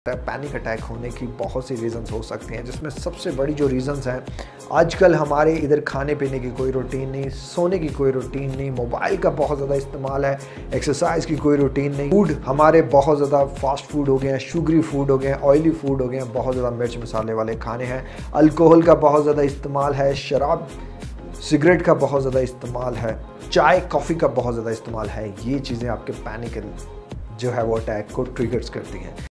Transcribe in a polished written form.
Panic attack होने की बहुत सी रीज़न्स हो सकती हैं, जिसमें सबसे बड़ी जो रीज़न्स हैं, आजकल हमारे इधर खाने पीने की कोई रूटीन नहीं, सोने की कोई रूटीन नहीं, मोबाइल का बहुत ज़्यादा इस्तेमाल है, एक्सरसाइज की कोई रूटीन नहीं, फूड हमारे बहुत ज़्यादा फास्ट फूड हो गए हैं, शुगरी फूड हो गए हैं, ऑयली फूड हो गए हैं, बहुत ज़्यादा मिर्च मसाले वाले खाने हैं, अल्कोहल का बहुत ज़्यादा इस्तेमाल है, शराब सिगरेट का बहुत ज़्यादा इस्तेमाल है, चाय कॉफ़ी का बहुत ज़्यादा इस्तेमाल है। ये चीज़ें आपके पैनिक जो है वो अटैक को ट्रिगर्स करती हैं।